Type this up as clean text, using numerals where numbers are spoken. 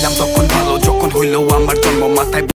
ছিলাম তখন ভালো, যখন হইলো আমার জন্ম মাথায়